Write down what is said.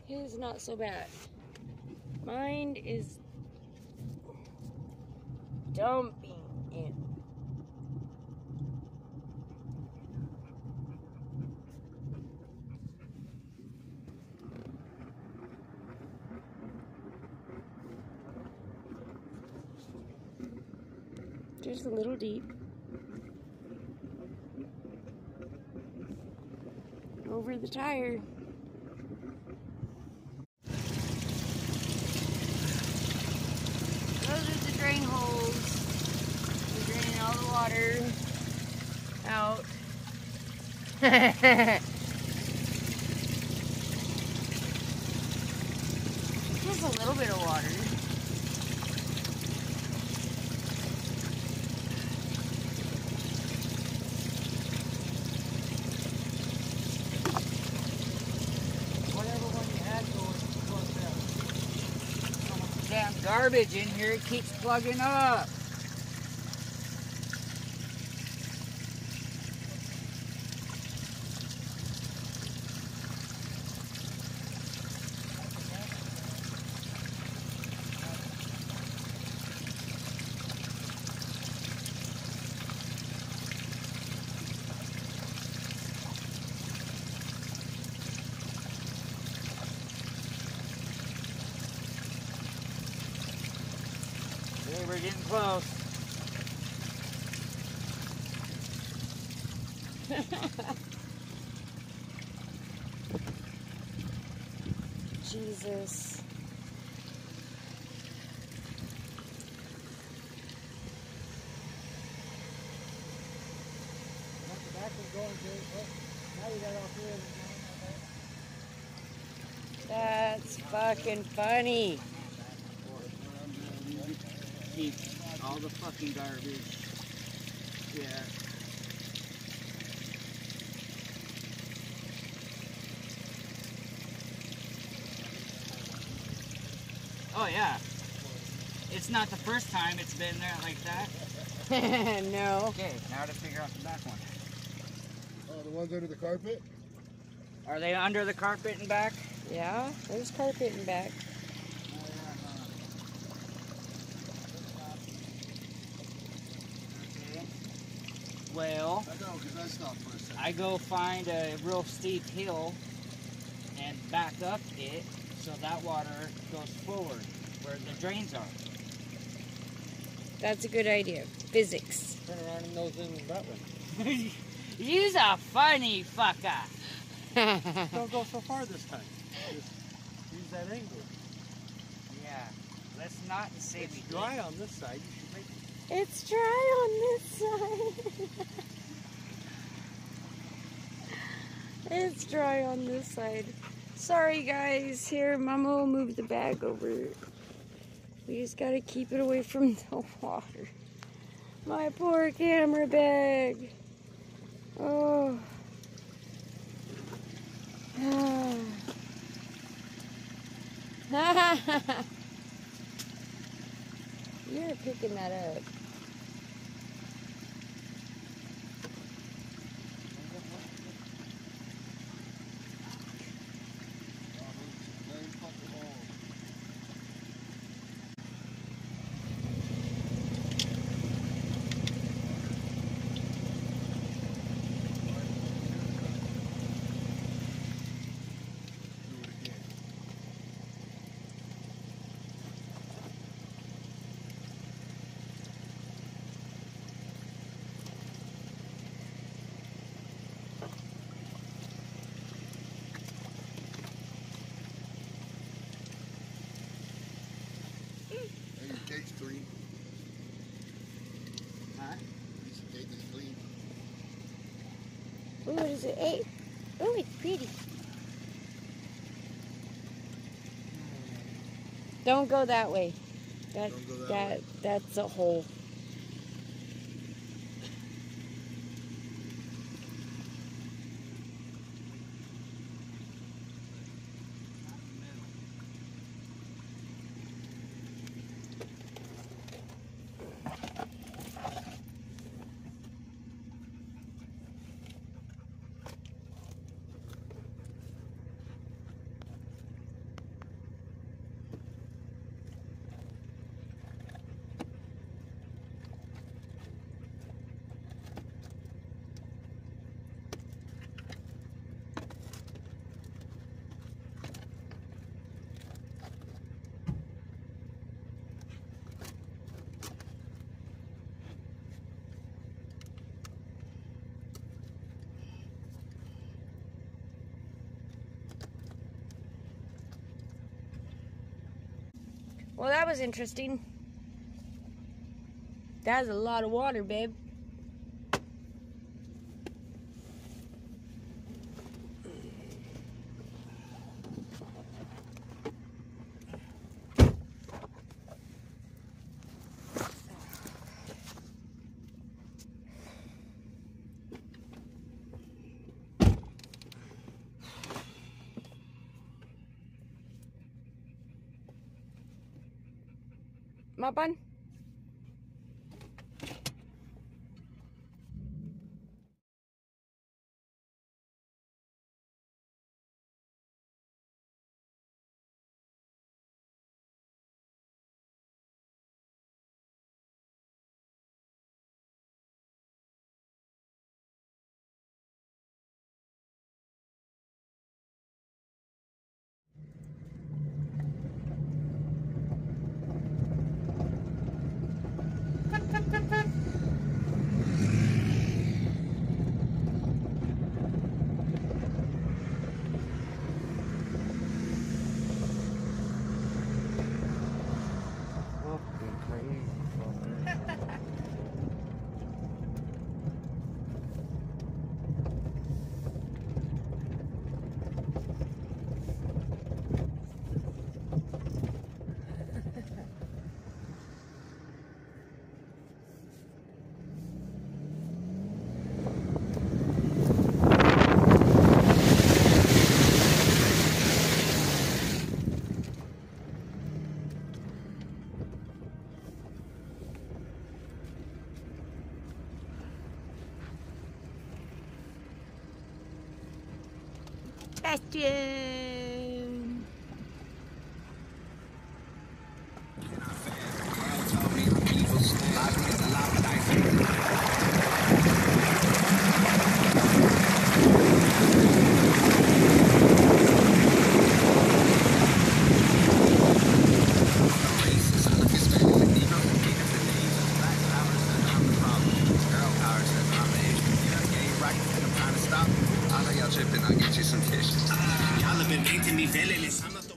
His not so bad. Mine is dumping in. Just a little deep. Over the tire. Those are the drain holes. We're draining all the water out. Just a little bit of water. Damn garbage in here, it keeps plugging up. Okay, we're getting close. Jesus. That's fucking funny. Keep all the fucking garbage. Yeah. Oh yeah. It's not the first time it's been there like that. No. Okay, now to figure out the back one. Oh, the ones under the carpet? Are they under the carpet and back? Yeah, there's carpet and back. Well, I go find a real steep hill and back up it so that water goes forward where the drains are. That's a good idea. Physics. Turn around and nose in that way. You's a funny fucker. Don't go so far this time. Just use that angle. Yeah. Let's not say it's dry on this side. You should make it. It's dry on this side. It's dry on this side. Sorry guys, here Mama will move the bag over. We just gotta keep it away from the water. My poor camera bag. Oh. You're picking that up. Cake's clean. Huh? Piece of cake is clean. Ooh, what is it? Hey. Oh, it's pretty. Don't go that way. That's a hole. Well, that was interesting. That's a lot of water, babe. Mapan? Bastion! Y'all have been making me villainous.